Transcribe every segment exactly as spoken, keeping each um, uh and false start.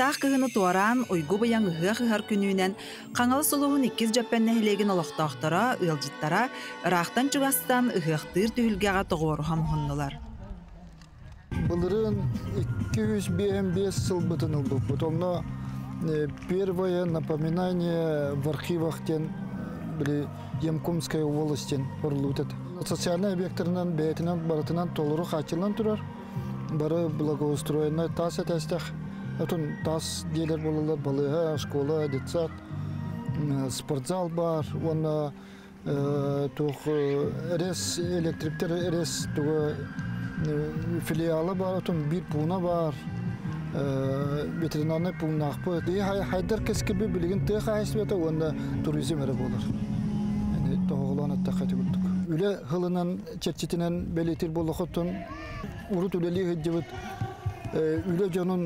Ытақ кыһыны туаран ойгу баян ыһы-ыһар күнүүнен қаңалы солуғын иккіз жаппенне хилеген олықтақтара, ылжыттара, ырақтан чугастан ыһықтыр түхілгеға тоғуыру хамғыннылар. Бұлырын iki yüz бес жыл бұтын ұлды. Бұтымна первое напоминание в архивах тен Емкомской областен ұрлутет. Социальный объектерінен, бәйтінен, барытынан толыры қачылынан тұрар. Бары благоустроенный тас әтәстәқ. Отын тас дейлер болылар, балыға, школа, детсад, спортзал бар. Оны тух эрес электриктер эрес туғы филиалы бар, отын bir пуна бар. Ветеринарный пунақ бұл. Хайдар кескебі білген тұқ айсыбеті, онда туризм әрі болыр. Тоғылан әтті қайты күттік. Үлі ғылынан, чәрчетінен бәлетер болы құттын, ұрыт үлелі ғыджыбыт, үлі жонын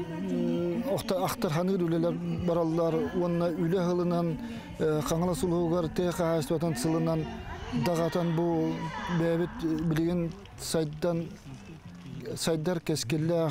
ақтарханыр үлелер баралылар, онна үлі ғылынан қаңылы сұлығығар тұқ айсыбетін сылынан дағатан бұл бәбет білген сайдан Сайдар кескелләх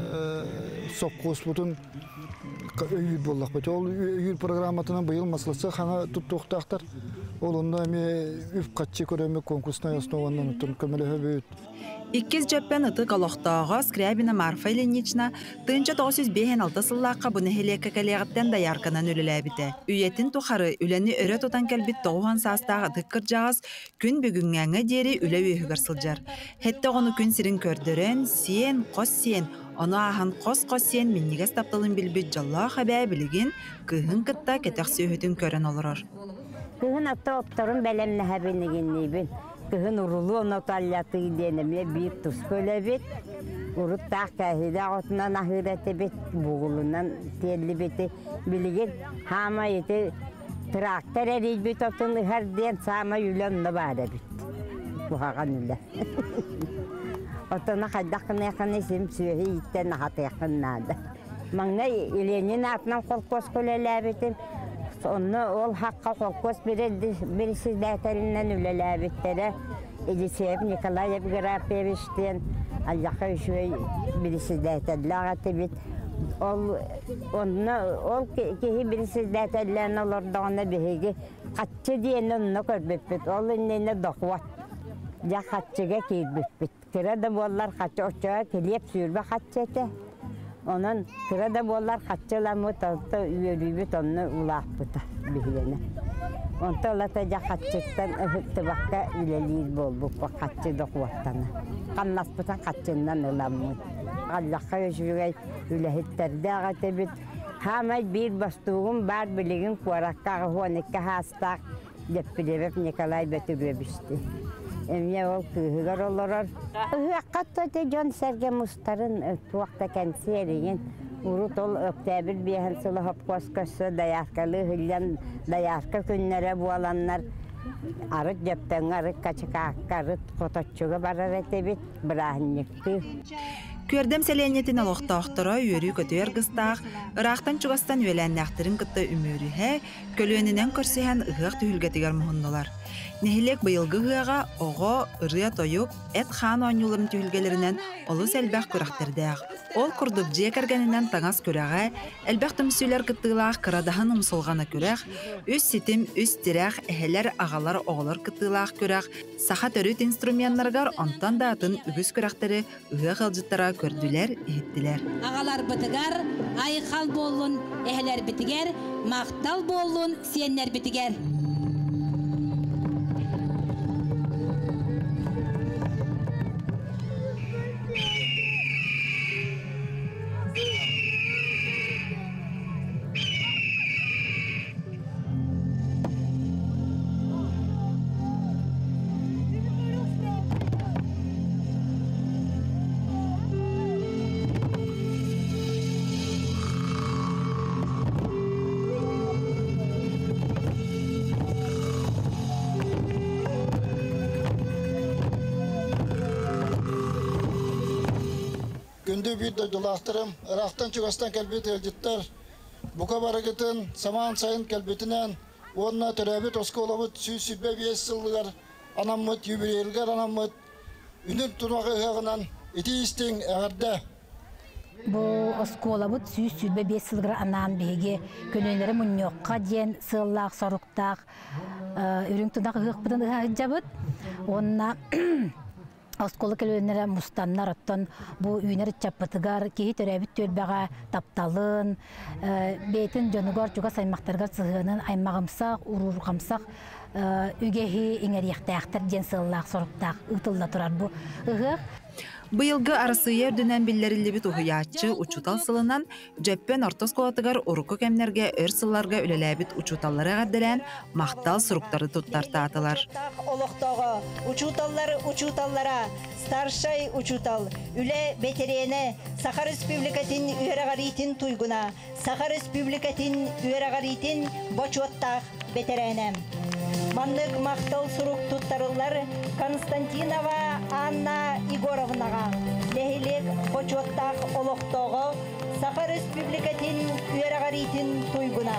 соққос бұтын өйір боллақ бәті. Ол өйір программатының бұйыл масыласы қаңа тұттуқтақтар. Ол онда әме үп қатчы көреме конкурсына основаннан ұттын көмелі өбейт. иккіз жаппен ыты қалықтаға Скрябина Марфа Ильинична тыынча тоғыз жүз бес алты сыллаққа бұны хелекке кәлеғіттен даярканан үліләбіті. Үйетін тұқары үләні өрі тұтан кәлбіт тоғуан састағы дыққыр жағыз күн бүгінгәңі дері үлі өйігір сылжар. Хетті оны күн сірін көрдірін, сиен, қос сиен, оны ахан қос-қос сиен меннігес таптылын білбіт жалла қабәй білігін күйін кітта кәтәқсі өйтін көрін олырыр. Күйін атта оптарын бәлемні әбінігін Кыһын урулу ноталлаты денеме бир тус көлебет. Урут тақ кәһиде отынан ахыраты бет бугулунан телли бети билеген хама ете трактор эрибит отын хәрден сама юланна бара бит. Бухаган үлле. Отына хаддакын якын исем сөйі иттен хаты якыннады. Маңна иленин атынан колкос көлеләбетим. Onu ol hakka kokos birisi dağıtlarından ülelebitleri Edisiyep Nikolayev Grapeviş'ten Allah'a üşüye birisi dağıtlarlar bit. Ol onu ol ki birisi dağıtlarından olurdu ona birisi kaççı diyen onu körbüt. Ol inne dokvat. Ya kaççıga kirbüt. Kırada bollar kaççı oçağa kelip sürbe kaççete. Onun kırada bollar kaççılamı tatlı yürüyüp onu ulağıptı bilene. Ondan lataca kaççıktan öhüttü bakka üleliyiz bol bu kaççı dokvattana. Kanlaspıtan kaççından ulamı. Allah'a yaşıyor ülehitlerdi ağatı bit. Hamay bir bastuğum bar bilgin kuarakka huanikka hastaq depilebep Nikolay Betübebişti. Emine ol kıyıgar olurur. Hakkatı da John Serge Mustar'ın tuğakta kendisi eriyin. Urut ol öktebir bir hensılı hopkoskası dayarkalı hülyan dayarka günlere bu alanlar. Arık cepten arık kaçık akka arık kotoççuğa barar etebit bırahinlikti. Көрдем сәләнетін алықтақтыра үйері көтер қыстақ, ырақтан чугастан өйләннәқтірін күтті өмөріхе, көлөнінен көрсіген ұғық түйілгетігер мұхындылар. Нехилек бұйылғы ұғыға оғы, ұрыя тойып, әт хан ойнуларын түйілгелерінен олыс әлбәқ көріқтердәғ. Ол күрдіп жекергенінен таңас көрәғі, әлбәқ түмсүйлер күттігілақ қырадағын ұмсылғаны көрәқ, үс сетім, үс тірәқ, әхелер ағалар оғылар күттігілақ көрәқ, сақа төріт инструментларғар онтан даатын үгіз көрәқтері ұғы қылжыттара көрділер, еттілер. Ағалар бұтығар, айқал болын, әхелер бітігер, мақтал болын, сиеннер бітігер. Gündü bir de dolaştırım, Irak'tan çıkastan kelbet elcitler, buka barakıtın, saman sayın kelbetinen, onunla törabet oskolavut, süsübe beş yıllıgar, anamut, yübireyilgar anamut, ünür turmakı hağınan, iti istin ağırda, bu oskola bu süs süs be beş yıldır anan bege könelleri munyokka diyen sığlak soruktaq ürün tudak hıqpıdan hıqjabıt onna oskola könelleri mustanlar attan bu üner çapıtıgar ki törebit törbeğe taptalın beytin jonugar juga saymaqtargar sığının aymağımsaq ururqamsaq ügehi iňeriyektäkdir diyen sığlak soruktaq ıtılda turar bu ıhıq. Быйылгы арысыйер дүнен биллериллибит уһуяаччы учутал сылынан жеппен ортос колатыгар уруку кемнерге өр сылларга үлеләбит учуталлары гаддерен мактал суруктары туттартаатылар. Олохтого учуталлары учуталлара старшай учутал үле бетерене Саха Республикатын үерагаритин туйгуна Саха Республикатын үерагаритин бочуаттах бетеренем. Маннык мактал сурук туттарылар Константинова Анна Егоровнага лехилек бочуаттах олохтого Саха Республикатын үерагаритин туйгуна.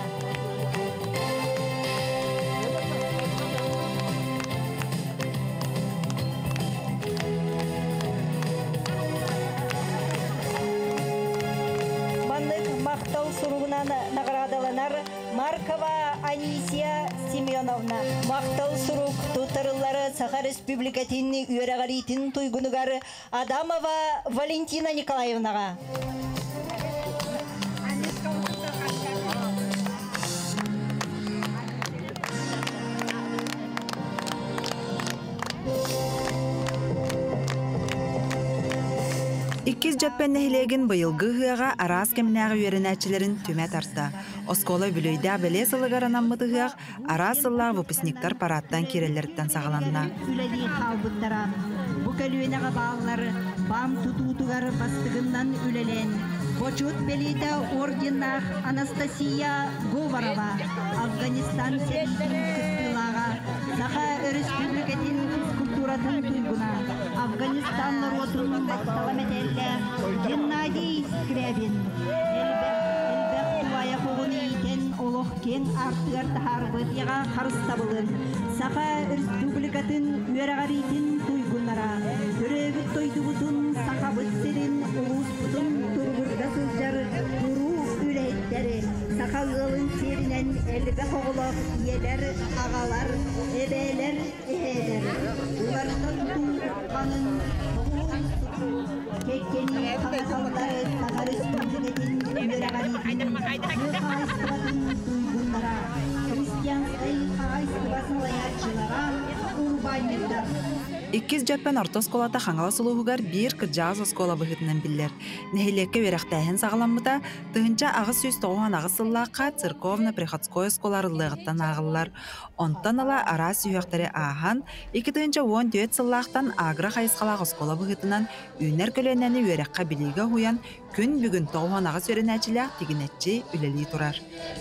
Мактал суругунан наградаланар Маркова Анисия Семеновна. Мактал сурук тутарылары Саха Республикатын үерагаритин туйгунугар Адамова Валентина Николаевнага. Иккиз жаппен нехилеген быйылгы хыага арас кемнәгы үйренәчиләрен түмә тарта. Оскола бүлөйдә беле сылыгаранан мытыгыак арас сыллар выпускниктар параттан кирелләрдән сагаланна. Үләди халбыттара бу көлүенәгә баллары бам тутутугар бастыгыннан үлелен. Почет белита орденах Анастасия Говорова Афганистан сельскилага Саха Республикатын культуратын туйгуна Афганистан народун саламетелле Геннадий Скрябин Элбек туая когуны итен олох кен артыгар тахарбыт яга харыстабылын Саха Республикатын үерагаритин туйгуннара төрөбүт тойдубутун сахабыт серин улуспутун тургурда сылжар туру үлейттери сахалгылын серинен элбек оголок иелер агалар эбелер эхелер улардан тууканын кеккени канакалдары Саха Республикатын үерагаритин кайдамакайдамакайдамакайдам туйгуннара христианский кайсыбасын лаячылара урбайнердар. Иккиз жаппен ортос колата хаңала сулуугар бир кыржааз оскола быһытынан биллер. Нехилекке верахтайын сагаламмыта тыгынча агыс сүз тоғуан агыс сыллаакка церковно-приходской осколарыллыгыттан агыллар. Онтан ала ара сүйөктери аахан, ики тыгынча он төт сыллаактан агра хайыскалаак оскола быһытынан үйнер көлөнени веракка билиге хуян күн бүгүн тоғуан агыс веренәчилер тигинетчи үлели турар.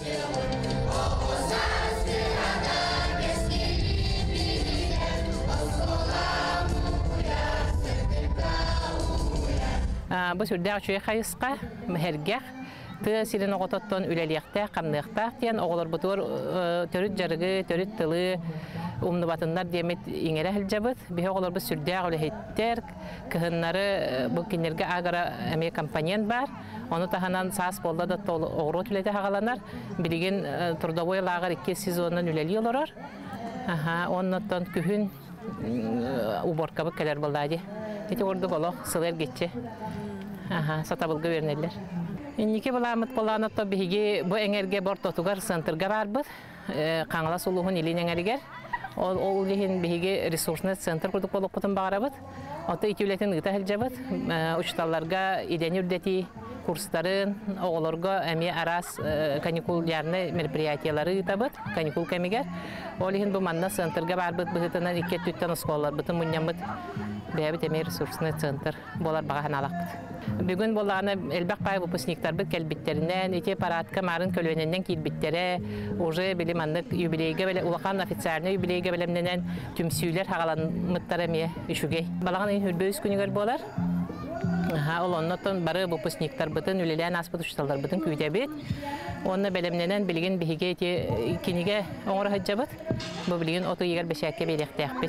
Бу сүрдәк чөй хайыска мәргәх ты сирен огототтон үлелиякта камныкта тен оголор бутур төрүт жарыгы төрүт тылы умны батындар демет иңере хилҗабыт бе оголор бу сүрдәк үлехеттер кыһыннары бу кинерге агара эме компаниян бар оны таханан сас болда да огро түлете хагаланар билеген трудовой лагер iki сезоннан үлели олорор аха оннотон күһүн уборка бу келер болдади эти орду голох сылер гетче аха сатабылга бернелер иннике буламыт боланатта биги бу эңерге бортотугар центрга барбыт каңла сулугун илин эңергер ол ол лихин биги ресурсный центр курдук болуп бутун багарабыт ата итүлетин ыта хилжабыт учталларга иден үрдети курстарын оголорго эми арас каникул ярны мероприятиялары ытабыт каникул кемигер ол лихин бу манна центрга барбыт бытынан икки түттен осколлар бутун муннямыт бәбит эми ресурсный центр болар багахан алакпыт. Бүгүн боланы элбек бай выпускниктар бит келбиттеринен эти парадка марын көлөненен килбиттере уже билиманнык юбилейге беле улахан официальный юбилейге белемненен түмсүйлөр хагаланмыттар эми үшүгей. Балаган хүрбөз күнүгөр болар. Ха олоннотон бары выпускниктар бытын үлелен аспыт ушталдар бытын күйтебит. Онны белемненен билген биһиге эти киниге оңор хаҗабыт. Бу билген ото егер бешәккә белектәкбит.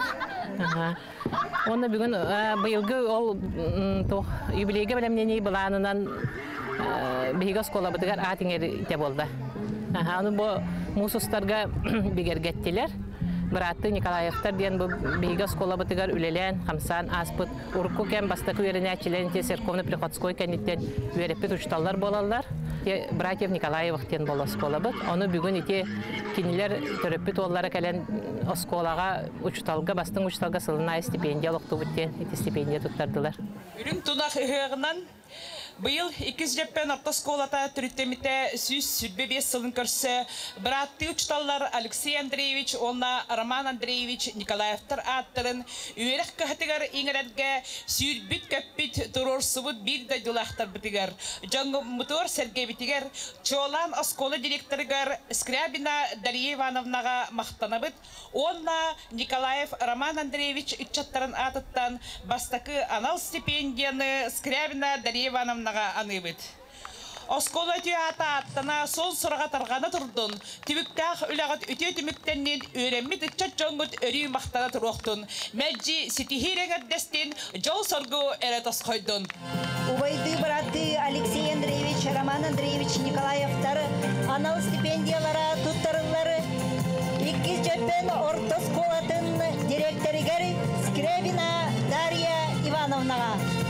Оны бүгін быйылгы ол юбилейге білемнені бұланынан бейгі скола бұдығар атыңер те болды. Оны бұл мұсыстарға бігергеттілер. Быратты Николаевтар ден бейгі скола бұдығар үлелен, қамсан, аспыт, ұрыққы кән бастықы өріне әчілен, те церковны приходской кәнеттен өреппет ұшталар болалар. Братьев Николаевтен бола скола бұд. Оны бүгін ете кенелер төреппет олары кәлен сколаға ұчталға, бастың ұчталға сылына стипендия лоқты бұттен, ете стипендия тұттардылар. Үрін тұнақ үйеғынан Быйыл икиз жеппен орта сколата түріттеміте сүз сүрбе бес сылын көрсі. Біратты ұчталар Алексей Андреевич, онна Роман Андреевич Николаевтар аттырын үйерек кәтігер еңірәдге сүрбіт көппіт тұрор сұбыт бір да дұлақтар бітігер. Жаңғы мұтор Сергей бітігер, Чолан осколы директорыгар Скрябина Дарья Ивановнаға мақтанабыт. Онна Николаев Роман Андреевич үтчаттарын атыттан бастакы анал стипендияны Скрябина Дарья Ивановна аныбыт. Оскола түйата аттана сол сұраға тарғаны тұрдың. Түбіктәқ үлағыт өте түміктеннен өреммет үтчат жоңғыт өрі мақтана тұруқтың. Мәджи сетихирен әрдестен жол сорғы әрет осқойдың. Увайды браты Алексей Андреевич, Роман Андреевич Николаевтар анал стипендиялара тұттарылары. Иккіз жөппен орта сколатын директоригер Скрябина Дарья Ивановнаға.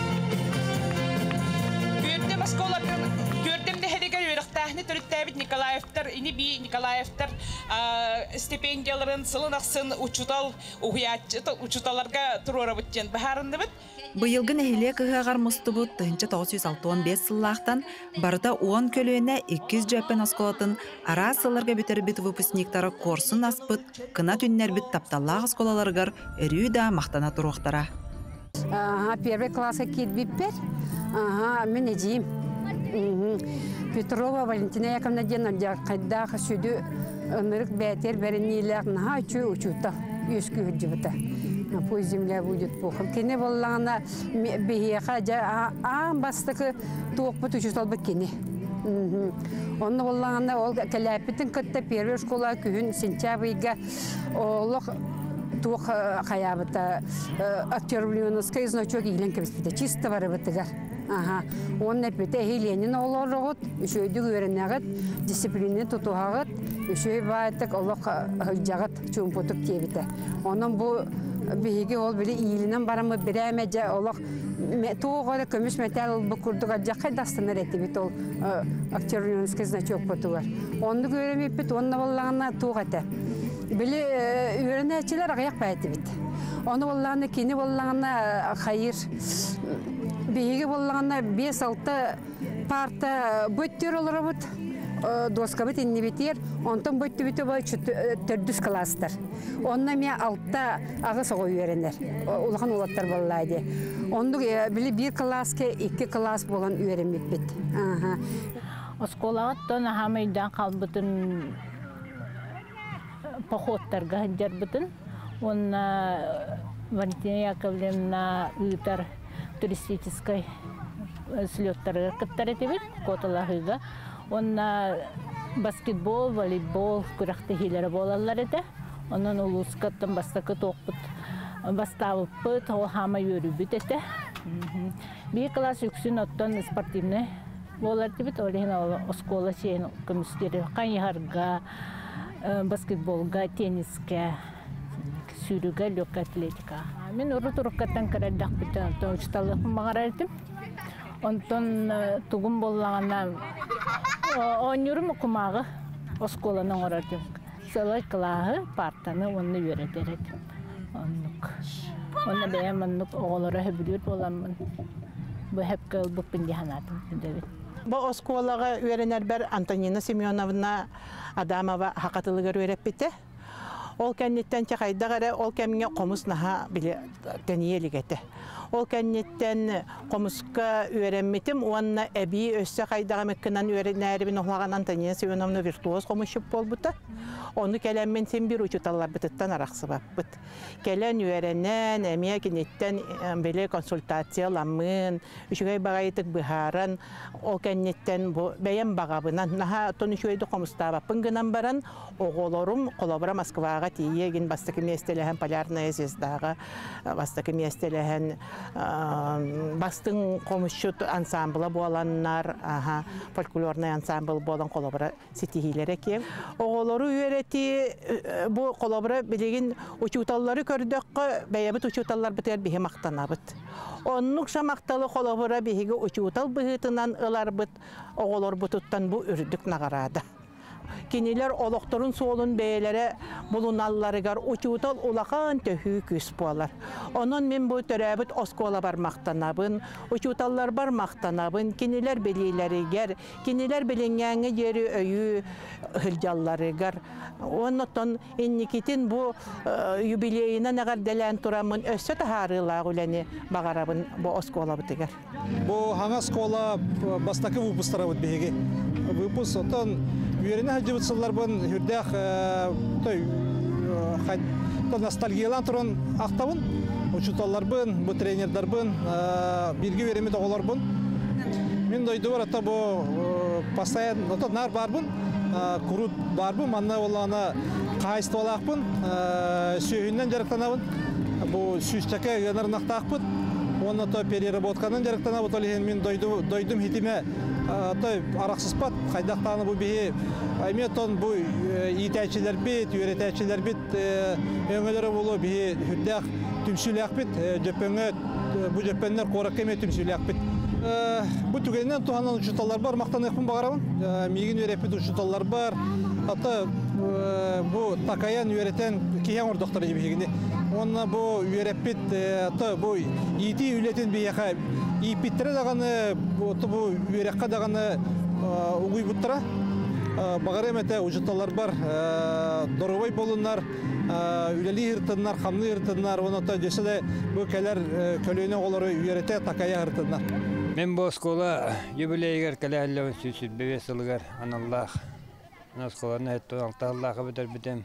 Көрдемде хедегер өріқтәхіне түріттәбіт Николаевтар, ині би Николаевтар стипендияларын сылын ақсын учутал, учуталарға тұруыра бұттен бахарынды бұд. Быйылгы нәхиле кыгағар мұсты бұд тыгынчы тоғыз жүз алтын бес сыллақтан барда он көлуіне иккіз жөппен осколатын ара сылларға бітер біт выпускниктары корсын аспыт, кына түннер біт тапталлағы сколаларығар өрі да мақтана тұруқтара. Первый класса китбиппер. Ага, мен ежим. Петрова Валентина Яковлевна Денодя, когда сюда нырк бетер беренилер на чу учута, юску хджибта. Пусть земля будет пухом. Кене воллана бехиха жа а бастыкы тоқпут учутал бекене. Он воллана ол калапитин кытта первый школа күн сентябрьга олох тух хаябыта актер Ленинский значок илен кебиспите чисто варыбытыгар. Ага, он не пите Ленин олорогот, еще иди гөренегат, дисциплины тутугат, еще байтак олох жагат чумпотук кебите. Onun bu bihiги ол били иленен барамы биремеже олох тугада көмүш металл бу курдуга жакай дастыныр эти бит ол актер Ленинский значок потугар. Онду көрөмөппүт, онна боллагана тугата. Били үйренечилер аяк байты бит. Onu bollarına kini bollarına hayır. Bihiги bollarına beş altı parta büttür olur bud. Doska bit inni bitir. Ondan büttü bitti bu dördüz klastır. Onunla mi altta ağız oğu öğrenir. Ulağın ulatlar bollaydı. Onu bili bir klaska iki klas bolan öğrenmek bit. Oskolaattan hamıydan kalbıtın poxotlarga hınjar butun. Ona Валентина Яковлевна ытар туристической слёттары кыттар этебит коталахыга. Она баскетбол, волейбол куракты хилери болалар эте. Онан улускаттан бастакы токпут бастабыппыт, ол хама йөрүбүт эте. Bir класс үксүн оттон спортивный болар дебит. Олена оскола чейин көмүскери кайярга, баскетболга, тенниске, сүйрүгө, легкая атлетика. Мен уру-туруккаттан кырадак бүтүн учталык магарайтым. Онтон тугум боллагана онюрум кумагы осколанын оратым. Сылай кылаһы партаны онны үйрөтөрөт. Оннук. Онна бэм оннук оголора хөбүлүр боламмын. Бу хепкел бу пиндиханатым дебит. Бу осколага үйрөнөр бер Антонина Семеновна Адамова хакатылыгар үйрөппите. Ол кәннеттен чақайдағары, ол кәміңе қомыс наға біле тәниелігеті. Ол кәннеттен қомысқа үйренметім, оңына әбі өсі қайдағы мәккінен үйренәрібін оғылаған Антонина Семеновна виртуоз қомысшып бол бұты. Оны кәләммен сен бір учуталар бұтыттан арақсы бап бұт. Кәлән үйренен, әмия кәннеттен біле консультацияламын, үшігай бағайытық бұхаран, ол кәннеттен бәйен бағабынан, наға тон үшігайды қомыста бапын гынан баран, оғыларым қолабыра Москваға Ага тиеген бастыкы местелеген полярная звездага, бастыкы местелеген бастың комушчут ансамбла боланнар, ага фольклорный ансамбл болан колобра ситихилер кен. Оголору үйрети бу колобра билеген учуталлары көрдөккө бәябыт учуталлар битер бихе мактанабыт. Оннук шамакталы колобра бихиге учутал быһытынан ыларбыт, оголор бутуттан бу үрдүк нагарада. Кинилер олокторун соолун бээлере булуналларыгар учутал улахан төһүү күс болар. Онон мен бу төрөбүт оскола бармактанабын, учуталлар бармактанабын, кинилер белилеригер, кинилер белеңгәңе жери өйү хылжалларыгар. Оннотон инникитин бу юбилейина нагар делен турамын өссө тахарыла гүлени багарабын бу оскола битигер. Бу хаңа скола бастакы выпустара бит беге. Выпуск отон Юрина хаджыбытсылар бун хүрдәк той хай ностальгиялан туран актабын. Учуталлар бун, бу тренерлар бун, билги береме тоголар бун. Мен дойду бар ата бу постоянно ото нар бар бун, курут бар бун, манна олана кайсты болак бун, сүйүннән жарыктанабын. Бу сүйүстәкә янарнактак бун. Оны то переработканын жарыктанабы толеген мен дойду дойдум хитиме той араксызпат кайдактаны бу бии айметон бу итәчилер бит, үйрәтәчилер бит өңөлөрө болу бии хүддәк түмсүләк бит, җөпөңө бу җөпөннәр корак эме түмсүләк бит. Бу түгеннән туганан учуталар бар, мактаныкпын багарабын. Мигин үйрәпет учуталар бар. Ата бу такаян үйрәтен киян ордоктор җибегенде. Онна бу үйрәпет ата бу ити үлетен бияха ипиттере даганы бу бу үйрәккә даганы угуй буттыра. Багарым әтә учуталар бар, доровой болуннар, үләли хыртыннар, хамны хыртыннар, оны та десе бу кәләр көлөнә олары үйрәтә такая хыртыннар. Мен бу школа юбилейгер кәләлләр сүсү бевесилгәр аналлах. Ана школаны әйтте Аллаһка битер битем.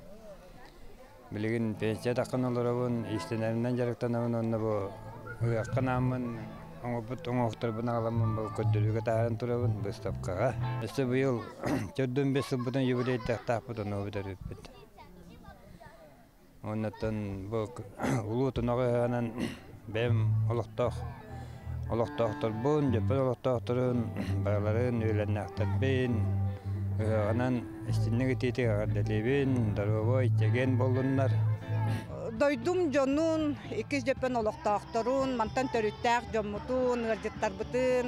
Билеген пенсия тақынуларын истенәреннән жарыктанабын, онны бу уякканамын, оңопут оңоктор бuna аламын, бу көддөрүгө тарын турабын выставкага. Эсте быйыл төрт беш жыл бутан юбилей тактап бутан обдерип бит. Оннан бу улуу тоногынан бем олоктох олоктохтор бун, жепен олоктохторун баларын үйлөннактар бен, анан истиннеге тете агаделебин, даровой теген болуннар. Дойдум жонун, икиз жепен олоктохторун, мантан төрүттәк жоммутун, ыржыттар бутын,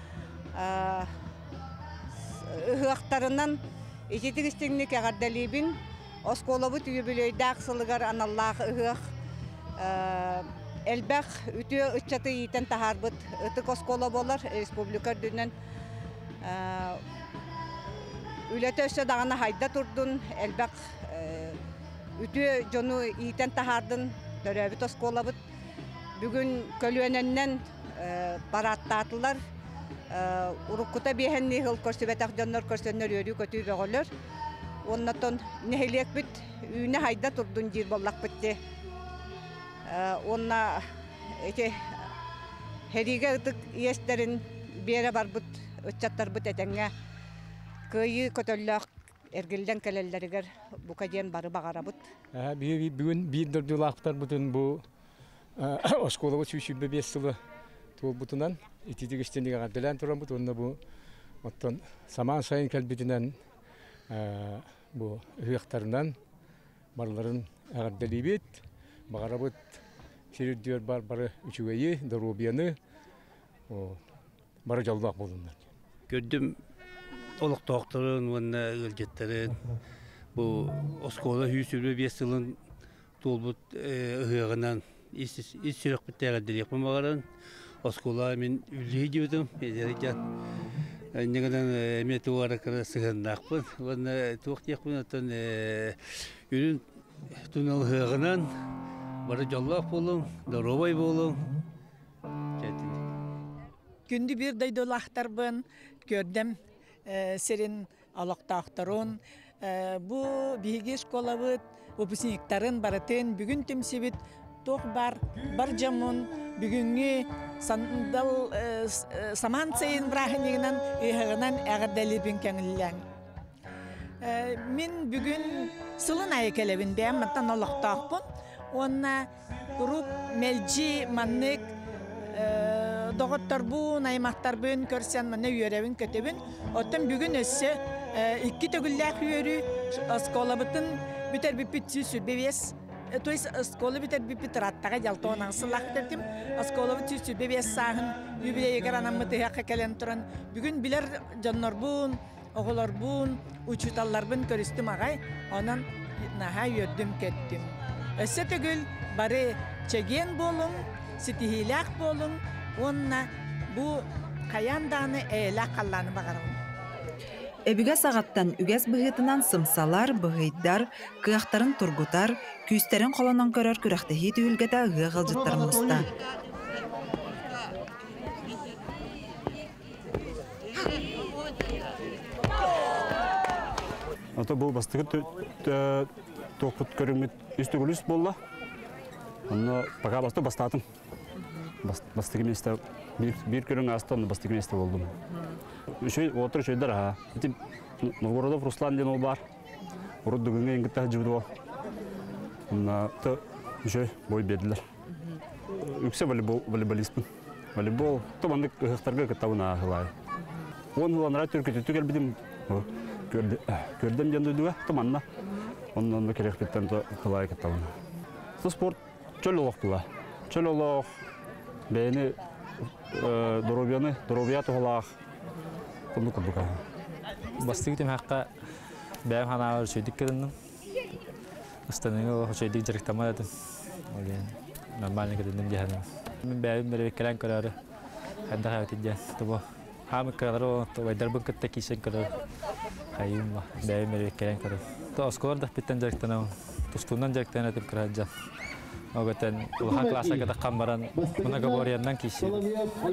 ыхыактарынан ичетигистигник агаделебин, осколобут юбилейдак сылыгар аналлах ыхыак, элбэх үтүө ыччаты иитен тахарбыт, ытык осколо болар, республика дүнен үлөтө өссө дагана хайда турдун, элбэх үтүө жону иитен тахардын, төрөбүт осколобут. Бүгүн көлүөнөннен бараттаатылар, уруккута биэхенни хыл көрсүбэтак жоннор көрсөннөр өрүү көтүү бөгөлөр. Оннотон нехилек бит, үүнэ хайда турдун жир боллак битти. Онна эти хериге ытык иестерин биэре барбыт, ыччаттар бит этеңге кыйы көтөллөк эргилден келеллеригер бука ден бары багарабыт. Бүгүн бир дөрдүлактар бутун бу осколого сүшүбө беш жылы тол бутунан итидигистендиге гаделен туран бут, онна бу оттон саман сайын келбитинен бу ыяктарынан барларын агаделибит багарабыт сердер бар бары үчүгөйү доробияны бары жалдак болдумдар. Көрдүм олоктоокторун, онна ылжеттарын бу оскола хүсүрө беш жылын толбут ыгынан ис сүрөк биттеге делепм багарын оскола мен үлүй дибдим эдерге негеден метуара кара сыгындакпын, онна туктекпын отон үрүн тунал ыгынан бары жаллак болум, доробой болум. Күндү бир дойдолактарбын, көрдүм серин алоктоокторун, бу биги школабыт, выпускниктарын баратын бүгүн темсибит тох бар, бар жамун бүгүнгү сандал саман сайын брахынигинан ыйыгынан эгерделибин кеңиллен. Мен бүгүн сылын айкелебин бәм маттан олоқтақпын. Онна grup melci mannik dogottarbun aymaqtarbun körsen manne yörevin kötebin. Otten bugün össe iki tögüllek yörü askolabıtın biter bir pitsi sürbeviyes. Toys askola biter bir pitrattaga jaltonan sılak derdim. Askolabı tüs sürbeviyes sahın yübileye garanam mıtı haqqa kelen turan. Bugün biler cannorbun, oğularbun, uçutallarbun körüstüm ağay. Onan naha yördüm kettim. Össe tögül bari çegen bolun, sitihilak bolun, onna bu kayandanı eylak kallanı bakarım. Ebüge sağattan ügez bıhıtынан sımsalar, bıhıydar, kıyaqtарын turgutar, küyüsterin kolanan körör kürektehi tühülgede ığı gılcıtlarımızda. Ata bu bastığı toqut körümüt üstü gülüs bolla. Onu paga bastı bastatım. Bastığı meste bir bir körün astı onu bastığı meste oldum. Şey otur şeyler ha. Tip Novgorodov Ruslan diye var. Orada bugün en gittiği cüvdo. Ona da şey boy bedler. Yüksek voleybol voleybolistim. Voleybol tabanlık hıhtarga katavuna hılay. On yıllar Türkiye'de Türkiye bilim gördüm gördüm yandı duva tamanna. Ondan da kerek bitten de hılay katavuna. Sport çöl olaktılar. Çöl olak. Beni Dorovyanı, Dorovya tohlaq. Bunu kurduk. Bastığı tem haqqa bəyəm hanalar söydik kadındım. Astanın o söydik direktama dedim. Öyle normalde kadındım cehennem. Ben bəyəm böyle bekelen kararı. Hadda hayat edeceğim. Tabi hamı kararı o. Tabi darbın kıtta kişen kararı. Hayım var. Bəyəm böyle bekelen kararı. Tabi skor da bitten direktana. Tustundan direktana edip kararacağım. O kadar ulaha klasa kadar kambaran buna kaboriyandan kişi. Onu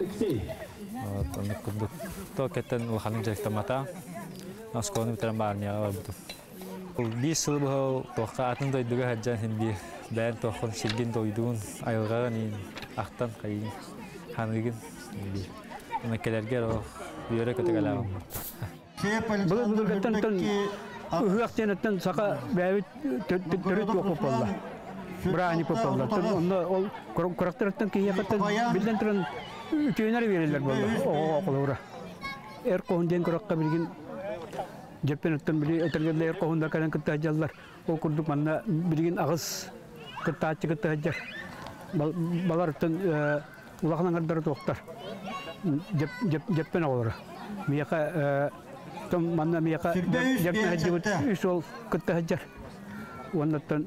kurduk. To ketten ulahanın direktamata. Askolunu bitiren barnya var bu. Bir yıl bu tohka atın doyduğu haccan hindi. Ben tohkun silgin doyduğun ayılgan in aktan kayın hanıgın. Ona kelerger o yöre kötü kalam. Bu bu ketten ten uhakçenetten saka beyit törüt yok popalla. Brani popalla. Onda ol karakterten ki yakatan bilden turan tüyünler verirler böyle. O okulura. Er kohundan kurakka bilgin Japan'tan biri ötergelde er kohunda kalan kıta hacallar. O kurduk manna bilgin ağız kıta açı kıta hacar. Balartan ulağından kadar doktor. Japan okulura. Miyaka tam manna miyaka Japan hacıbıt üç ol kıta hacar. Ondan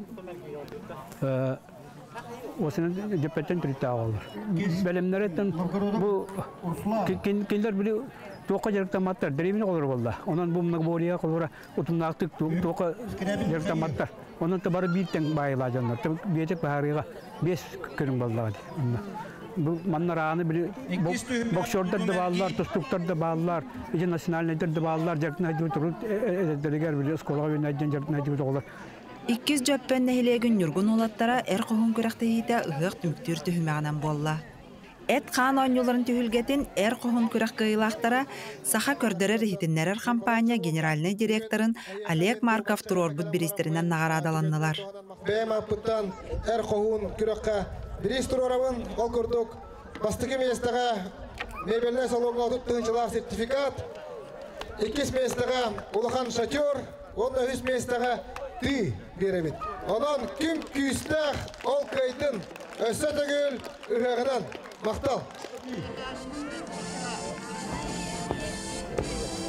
o sene Japan'tan trita olur. Belimleretten bu kinler bile toka jarıkta matlar derevine olur valla. Ondan bu mnak boriya kolura utunaktık toka jarıkta matlar. Ondan da bari bir tane bayıla canlar. Tabi biyecek bahariga beş kırım valla. Bu manlar ağını bile boksörler de bağlılar, tostuklar da bağlılar, iyice nasyonalneler de bağlılar. Jarıkta hacı oturur, deleger biliyoruz. Kola yönetecen jarıkta hacı otururlar. İkiz jöppen nehilegin yurgun olatlara er kohun kürektehi'de ıhık tümktür tühümağынан bolla. Et kan oynuların tühülgetin er kohun kürek kıyılaktara saha kördere rehitinlerer kampanya generaline direktorun Oleg Markov turorbut biristerinden nağara adalandılar. Beyem apıttan er kohun kürekka biris turorabın ol kurduk. Bastıkı meyestağa meybeline salonga tuttuğunçalar sertifikat. İkiz meyestağa ulakan şatör, onda hüs meyestağa tı beremit. Ondan kim küstah ol kaydın össe tögül ürhağıdan maktal.